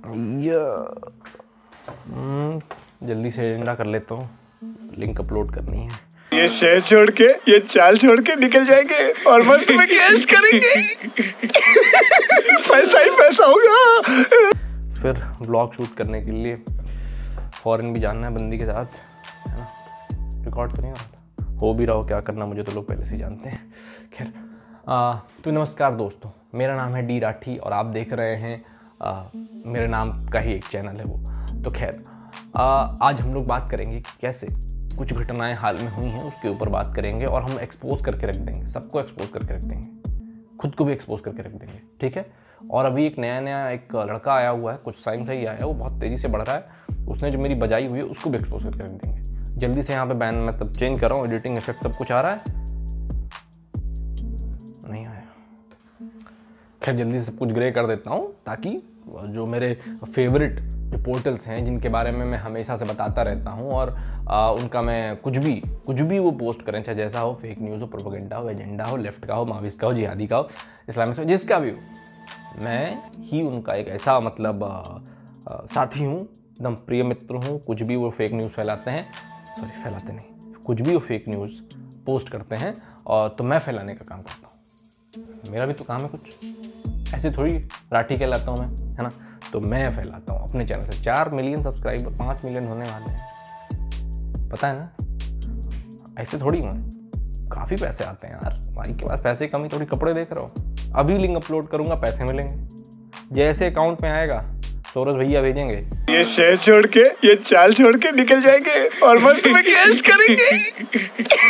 जल्दी से एजेंडा कर लेता हूँ, लिंक अपलोड करनी है। ये शहर छोड़ के, ये चाल छोड़ के निकल जाएंगे और मस्त में कैश करेंगे। पैसा ही पैसा होगा। फिर व्लॉग शूट करने के लिए फॉरेन भी जाना है बंदी के साथ, है ना। रिकॉर्ड तो नहीं हो रहा था, हो भी रहा हो, क्या करना मुझे तो लोग पहले से जानते हैं। खैर तो नमस्कार दोस्तों, मेरा नाम है डी राठी और आप देख रहे हैं मेरे नाम का ही एक चैनल है वो। तो खैर आज हम लोग बात करेंगे कि कैसे कुछ घटनाएं हाल में हुई हैं उसके ऊपर बात करेंगे और हम एक्सपोज करके रख देंगे, सबको एक्सपोज करके रख देंगे, खुद को भी एक्सपोज करके रख देंगे, ठीक है। और अभी एक नया एक लड़का आया हुआ है, कुछ टाइम से ही आया है, वो बहुत तेज़ी से बढ़ रहा है। उसने जो मेरी बजाई हुई है उसको भी एक्सपोज करके रख देंगे। जल्दी से यहाँ पे बैन मतलब चेंज कर रहा हूँ, एडिटिंग इफेक्ट सब कुछ आ रहा है, नहीं आया। खैर जल्दी से सब कुछ ग्रे कर देता हूँ ताकि जो मेरे फेवरेट जो पोर्टल्स हैं जिनके बारे में मैं हमेशा से बताता रहता हूँ और उनका मैं कुछ भी वो पोस्ट करें, चाहे जैसा हो, फेक न्यूज़ हो, प्रोपेगेंडा हो, एजेंडा हो, लेफ्ट का हो, माविस्ट का हो, जिहादी का हो, इस्लामिस्ट हो, जिसका भी हो, मैं ही उनका एक ऐसा मतलब साथी हूँ, एकदम प्रिय मित्र हूँ। कुछ भी वो फेक न्यूज़ फैलाते हैं, सॉरी फैलाते नहीं, कुछ भी वो फेक न्यूज़ पोस्ट करते हैं और तो मैं फैलाने का काम करता हूँ। मेरा भी तो काम है कुछ, ऐसे थोड़ी राठी कहलाता हूँ मैं, है ना। तो मैं फैलाता हूँ अपने चैनल से। 4 मिलियन सब्सक्राइबर, 5 मिलियन होने वाले हैं, पता है ना। ऐसे थोड़ी हूँ, काफ़ी पैसे आते हैं यार भाई के पास, पैसे कमी थोड़ी, कपड़े देख रहा हूँ। अभी लिंक अपलोड करूँगा, पैसे मिलेंगे, जैसे अकाउंट में आएगा सोरस भैया भेजेंगे। ये शहर छोड़ के, ये चाल छोड़ के निकल जाएंगे और मस्त में कैश करेंगे।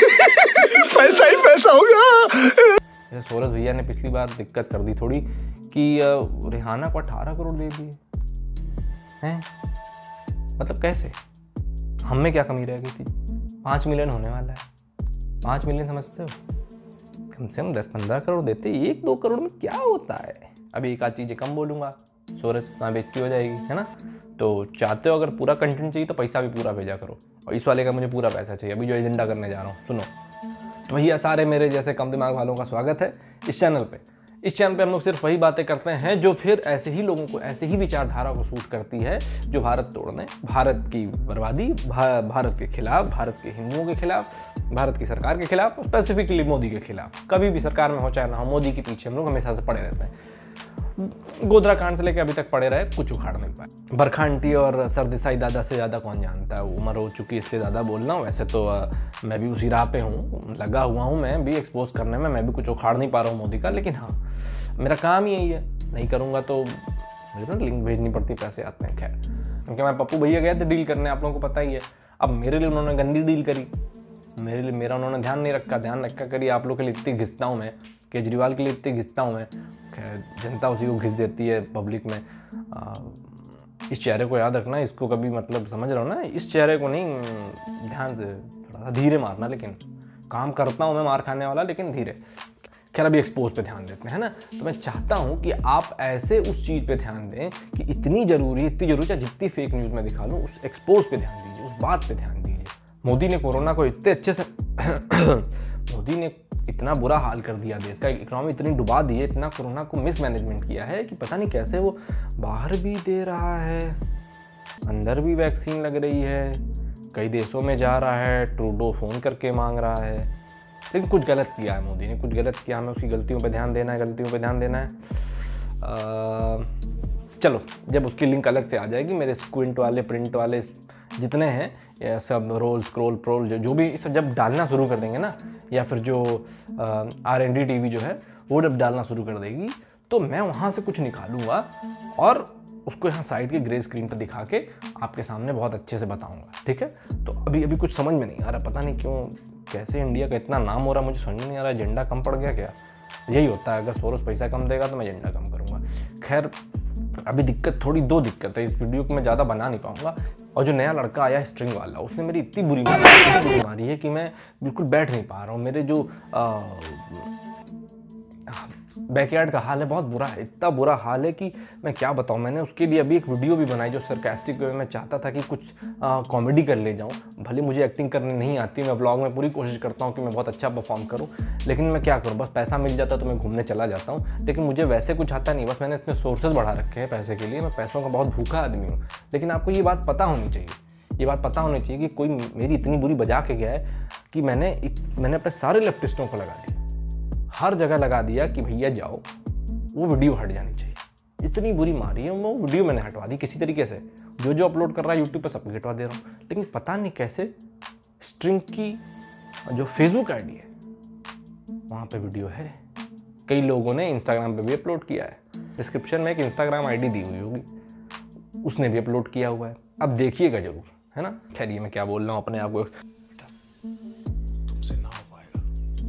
पैसा ही पैसा होगा। सोरस भैया ने पिछली बार दिक्कत कर दी थोड़ी कि रिहाना को 18 करोड़ दे दिए हैं, मतलब कैसे, हम में क्या कमी रह गई थी। 5 मिलियन होने वाला है, 5 मिलियन समझते हो, कम से कम 10-15 करोड़ देते, 1-2 करोड़ में क्या होता है। अभी एक आध चीज़ें कम बोलूँगा, सोरस वहाँ बेइज्जती हो जाएगी, है ना। तो चाहते हो अगर पूरा कंटेंट चाहिए तो पैसा भी पूरा भेजा करो, और इस वाले का मुझे पूरा पैसा चाहिए। अभी जो एजेंडा करने जा रहा हूँ सुनो। तो भैया सारे मेरे जैसे कम दिमाग वालों का स्वागत है इस चैनल पे। इस चैनल पे हम लोग सिर्फ वही बातें करते हैं जो फिर ऐसे ही लोगों को, ऐसे ही विचारधारा को सूट करती है जो भारत तोड़ने, भारत की बर्बादी, भारत के खिलाफ, भारत के हिंदुओं के खिलाफ, भारत की सरकार के खिलाफ, स्पेसिफिकली मोदी के खिलाफ। कभी भी सरकार में हो चाहे ना हो, मोदी के पीछे हम लोग हमेशा से पड़े रहते हैं। गोधरा कांड से लेकर अभी तक पड़े रहे, कुछ उखाड़ नहीं पाए। बरखा आंटी और सरदेसाई दादा से ज़्यादा कौन जानता है, उम्र हो चुकी इसलिए ज़्यादा बोल रहा हूँ। वैसे तो मैं भी उसी राह पे हूँ, लगा हुआ हूँ मैं भी एक्सपोज करने में, मैं भी कुछ उखाड़ नहीं पा रहा हूँ मोदी का। लेकिन हाँ, मेरा काम ही यही है, नहीं करूँगा तो मुझे ना लिंक भेजनी पड़ती, पैसे आते हैं। खैर, क्योंकि मैं पप्पू भैया गए थे डील करने, आप लोगों को पता ही है। अब मेरे लिए उन्होंने गंदी डील करी, मेरे लिए मेरा उन्होंने ध्यान नहीं रखा, ध्यान रखा करी। आप लोग के लिए इतनी घिसता हूँ मैं, केजरीवाल के लिए इतनी घिसता हूँ मैं, जनता उसी को घिस देती है पब्लिक में। इस चेहरे को याद रखना, इसको कभी मतलब समझ रहा हो ना, इस चेहरे को नहीं, ध्यान से थोड़ा सा धीरे मारना। लेकिन काम करता हूँ मैं मार खाने वाला, लेकिन धीरे। खैर अभी एक्सपोज पे ध्यान देते हैं ना। तो मैं चाहता हूँ कि आप ऐसे उस चीज़ पे ध्यान दें कि इतनी जरूरी चाहे जितनी फेक न्यूज़ में दिखा लूँ, उस एक्सपोज पे ध्यान दीजिए, उस बात पे ध्यान दीजिए। मोदी ने कोरोना को इतने अच्छे से मोदी ने इतना बुरा हाल कर दिया, देश का इकोनॉमी इतनी डुबा दी है, इतना कोरोना को मिसमैनेजमेंट किया है कि पता नहीं कैसे वो बाहर भी दे रहा है, अंदर भी वैक्सीन लग रही है, कई देशों में जा रहा है, ट्रूडो फ़ोन करके मांग रहा है। लेकिन कुछ गलत किया है मोदी ने, कुछ गलत किया, हमें उसकी गलतियों पे ध्यान देना है, गलतियों पे ध्यान देना है। चलो जब उसकी लिंक अलग से आ जाएगी, मेरे स्क्विंट वाले, प्रिंट वाले जितने हैं, ये सब रोल स्क्रोल प्रोल जो भी सब जब डालना शुरू कर देंगे ना, या फिर जो R&D TV जो है वो जब डालना शुरू कर देगी, तो मैं वहाँ से कुछ निकालूंगा और उसको यहाँ साइड के ग्रे स्क्रीन पर दिखा के आपके सामने बहुत अच्छे से बताऊंगा, ठीक है। तो अभी कुछ समझ में नहीं आ रहा, पता नहीं क्यों, कैसे इंडिया का इतना नाम हो रहा है, मुझे समझ में नहीं आ रहा, एजेंडा कम पड़ गया क्या। यही होता है, अगर सोरस पैसा कम देगा तो मैं एजेंडा कम करूँगा। खैर अभी दो दिक्कत है, इस वीडियो को मैं ज़्यादा बना नहीं पाऊँगा। और जो नया लड़का आया स्ट्रिंग वाला, उसने मेरी इतनी बुरी मारी है कि मैं बिल्कुल बैठ नहीं पा रहा हूँ। मेरे जो बैकयार्ड का हाल है बहुत बुरा है, इतना बुरा हाल है कि मैं क्या बताऊँ। मैंने उसके लिए अभी एक वीडियो भी बनाई जो सरकास्टिक वे में चाहता था कि कुछ कॉमेडी कर ले जाऊँ। भले मुझे एक्टिंग करने नहीं आती, मैं व्लॉग में पूरी कोशिश करता हूँ कि मैं बहुत अच्छा परफॉर्म करूँ, लेकिन मैं क्या करूँ, बस पैसा मिल जाता तो मैं घूमने चला जाता हूँ, लेकिन मुझे वैसे कुछ आता नहीं। बस मैंने इतने सोर्सेज बढ़ा रखे हैं पैसे के लिए, मैं पैसों का बहुत भूखा आदमी हूँ। लेकिन आपको ये बात पता होनी चाहिए, ये बात पता होनी चाहिए कि कोई मेरी इतनी बुरी बजा के गया है कि मैंने अपने सारे लेफ्टिस्टों को लगा दिया, हर जगह लगा दिया कि भैया जाओ, वो वीडियो हट जानी चाहिए। इतनी बुरी मारी है, वो वीडियो मैंने हटवा दी किसी तरीके से। जो अपलोड कर रहा है यूट्यूब पे सब हटवा दे रहा हूँ, लेकिन पता नहीं कैसे स्ट्रिंग की जो फेसबुक आईडी है वहाँ पे वीडियो है। कई लोगों ने इंस्टाग्राम पे भी अपलोड किया है, डिस्क्रिप्शन में एक इंस्टाग्राम आईडी दी हुई होगी, उसने भी अपलोड किया हुआ है। अब देखिएगा जरूर, है ना। खैर ये मैं क्या बोल रहा हूँ अपने आप को। तुमसे ना हो पाएगा,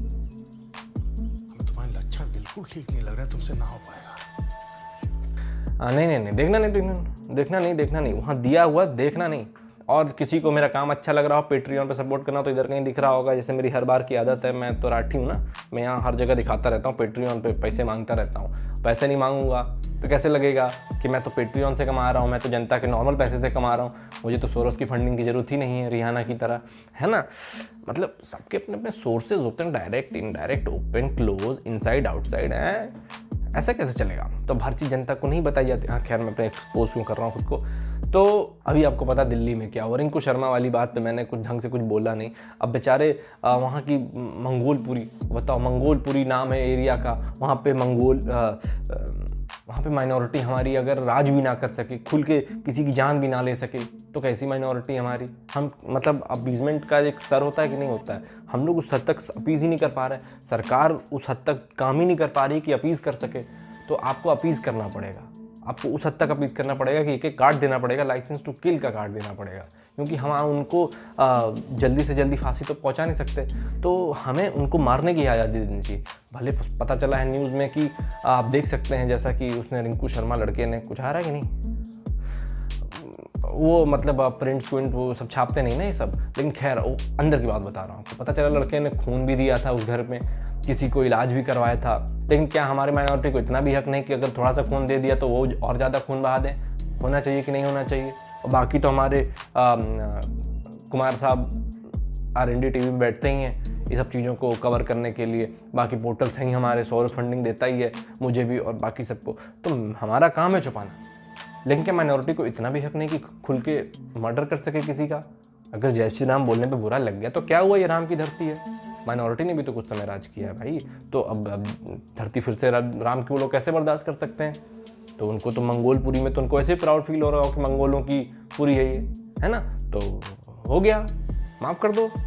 हमें तुम्हारे लक्षण बिल्कुल ठीक नहीं लग रहे, तुमसे ना हो पाएगा। नहीं, देखना नहीं, वहाँ दिया हुआ देखना नहीं। और किसी को मेरा काम अच्छा लग रहा हो, पेट्रियन पे सपोर्ट करना, तो इधर कहीं दिख रहा होगा। जैसे मेरी हर बार की आदत है, मैं तो राठी हूँ ना, मैं यहाँ हर जगह दिखाता रहता हूँ, पेट्रियन पे पैसे मांगता रहता हूँ। पैसे नहीं मांगूंगा तो कैसे लगेगा कि मैं तो पेट्रियन से कमा रहा हूँ, मैं तो जनता के नॉर्मल पैसे से कमा रहा हूँ, मुझे तो सोरोस की फंडिंग की जरूरत ही नहीं है, रिहाना की तरह, है ना। मतलब सबके अपने अपने सोर्सेज होते हैं, direct, indirect, open, close, inside, outside, ऐसा कैसे चलेगा। तो हर चीज़ जनता को नहीं बताई जाती। हाँ खैर, मैं अपने एक्सपोज क्यों कर रहा हूँ खुद को। तो अभी आपको पता दिल्ली में क्या, और रिंकू शर्मा वाली बात पे मैंने कुछ ढंग से कुछ बोला नहीं। अब बेचारे वहाँ की मंगोलपुरी, बताओ, मंगोलपुरी नाम है एरिया का, वहाँ पे वहाँ पे माइनॉरिटी हमारी अगर राज भी ना कर सके, खुल के किसी की जान भी ना ले सके, तो कैसी माइनॉरिटी हमारी। हम मतलब अपीजमेंट का एक स्तर होता है कि नहीं होता है, हम लोग उस हद तक अपीज़ ही नहीं कर पा रहे, सरकार उस हद तक काम ही नहीं कर पा रही कि अपीज़ कर सके। तो आपको अपीज़ करना पड़ेगा, आपको उस हद तक अपीज़ करना पड़ेगा कि एक कार्ड देना पड़ेगा, लाइसेंस टू किल का कार्ड देना पड़ेगा, क्योंकि हम उनको जल्दी से जल्दी फांसी तो पहुंचा नहीं सकते। तो हमें उनको मारने की आज़ादी देनी चाहिए। भले पता चला है न्यूज़ में कि आप देख सकते हैं, जैसा कि उसने रिंकू शर्मा लड़के ने, कुछ आ रहा है कि नहीं, वो मतलब प्रिंट स्क्विंट वो सब छापते नहीं ना ये सब, लेकिन खैर वो अंदर की बात बता रहा हूँ आपको। पता चला लड़के ने खून भी दिया था उस घर में, किसी को इलाज भी करवाया था। लेकिन क्या हमारे माइनॉरिटी को इतना भी हक नहीं कि अगर थोड़ा सा खून दे दिया तो वो और ज़्यादा खून बहा दें? होना चाहिए कि नहीं होना चाहिए? और बाकी तो हमारे कुमार साहब R&D TV में बैठते ही हैं ये सब चीज़ों को कवर करने के लिए। बाकी पोर्टल्स हैं ही हमारे, सोर्स फंडिंग देता ही है मुझे भी और बाकी सबको, तो हमारा काम है छुपाना। लेकिन क्या माइनॉरिटी को इतना भी हक नहीं कि खुल के मर्डर कर सके किसी का? अगर जय श्री राम बोलने पे बुरा लग गया तो क्या हुआ, ये राम की धरती है, माइनॉरिटी ने भी तो कुछ समय राज किया है भाई। तो अब धरती फिर से राम की वो लोग कैसे बर्दाश्त कर सकते हैं? तो उनको तो मंगोलपुरी में तो उनको ऐसे प्राउड फील हो रहा हो कि मंगोलों की पूरी है ये, है ना। तो हो गया, माफ़ कर दो।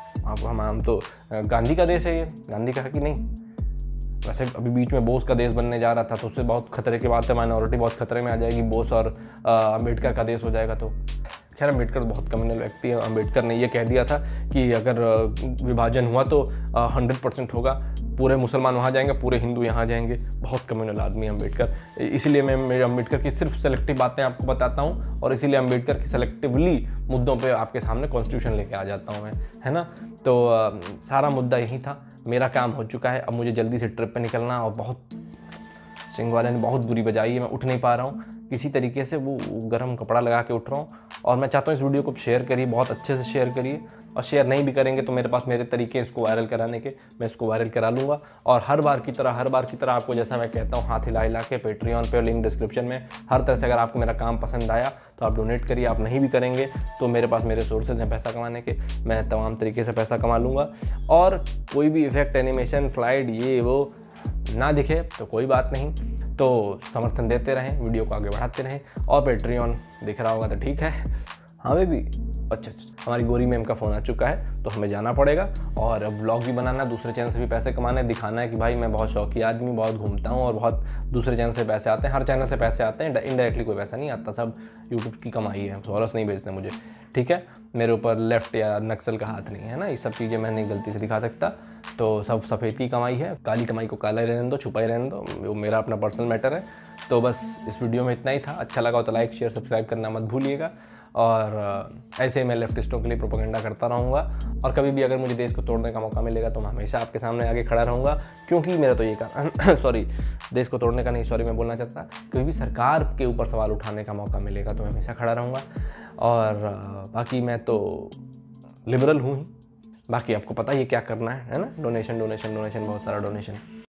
हम तो गांधी का देश है ये, गांधी कहा कि नहीं। वैसे अभी बीच में बोस का देश बनने जा रहा था, तो उससे बहुत खतरे की बात है, माइनॉरिटी बहुत खतरे में आ जाएगी, बोस और अम्बेडकर का देश हो जाएगा। तो खैर अम्बेडकर बहुत कम्युनल व्यक्ति है। अम्बेडकर ने ये कह दिया था कि अगर विभाजन हुआ तो 100% होगा, पूरे मुसलमान वहाँ जाएंगे, पूरे हिंदू यहाँ जाएंगे। बहुत कम्युनल आदमी है अम्बेडकर। इसीलिए मैं मेरे अम्बेडकर की सिर्फ सेलेक्टिव बातें आपको बताता हूँ, और इसीलिए अम्बेडकर की सेलेक्टिवली मुद्दों पे आपके सामने कॉन्स्टिट्यूशन लेके आ जाता हूँ मैं, है ना। तो सारा मुद्दा यही था। मेरा काम हो चुका है, अब मुझे जल्दी से ट्रिप पे निकलना। और बहुत स्ट्रिंग वाले ने बहुत बुरी बजाई है, मैं उठ नहीं पा रहा हूँ किसी तरीके से, वो गर्म कपड़ा लगा के उठ रहा हूँ। और मैं चाहता हूँ इस वीडियो को शेयर करिए, बहुत अच्छे से शेयर करिए, और शेयर नहीं भी करेंगे तो मेरे पास मेरे तरीके हैं इसको वायरल कराने के, मैं इसको वायरल करा लूँगा। और हर बार की तरह आपको जैसा मैं कहता हूँ, हाथ हिला के पेट्रियन पे, लिंक डिस्क्रिप्शन में, हर तरह से अगर आपको मेरा काम पसंद आया तो आप डोनेट करिए। आप नहीं भी करेंगे तो मेरे पास मेरे सोर्सेज हैं पैसा कमाने के, मैं तमाम तरीके से पैसा कमा लूँगा। और कोई भी इफेक्ट, एनिमेशन, स्लाइड, ये वो ना दिखे तो कोई बात नहीं, तो समर्थन देते रहें, वीडियो को आगे बढ़ाते रहें। और पेट्रियन दिख रहा होगा तो ठीक है। हाँ भी अच्छा, हमारी गोरी मैम का फ़ोन आ चुका है, तो हमें जाना पड़ेगा। और ब्लॉग भी बनाना, दूसरे चैनल से भी पैसे कमाना है, दिखाना है कि भाई मैं बहुत शौकी आदमी, बहुत घूमता हूँ, और बहुत दूसरे चैनल से पैसे आते हैं। हर चैनल से पैसे आते हैं, इनडायरेक्टली कोई पैसा नहीं आता, सब यूट्यूब की कमाई है, सोरस नहीं भेजते मुझे, ठीक है। मेरे ऊपर लेफ्ट या नक्सल का हाथ नहीं है ना, ये सब चीज़ें मैं नहीं गलती से दिखा सकता। तो सब सफ़ेदी कमाई है, काली कमाई को काला ही रहने दो, छुपा ही रहने दो, वो मेरा अपना पर्सनल मैटर है। तो बस इस वीडियो में इतना ही था। अच्छा लगा हो तो लाइक, शेयर, सब्सक्राइब करना मत भूलिएगा। और ऐसे मैं लेफ्टिस्टों के लिए प्रोपेगेंडा करता रहूँगा। और कभी भी अगर मुझे देश को तोड़ने का मौका मिलेगा तो मैं हमेशा आपके सामने आगे खड़ा रहूँगा, क्योंकि मेरा तो ये काम सॉरी, देश को तोड़ने का नहीं, सॉरी मैं बोलना चाहता, कभी भी सरकार के ऊपर सवाल उठाने का मौका मिलेगा तो मैं हमेशा खड़ा रहूँगा। और बाकी मैं तो लिबरल हूँ ही, बाकी आपको पता ही क्या करना है ना, डोनेशन डोनेशन डोनेशन, बहुत सारा डोनेशन।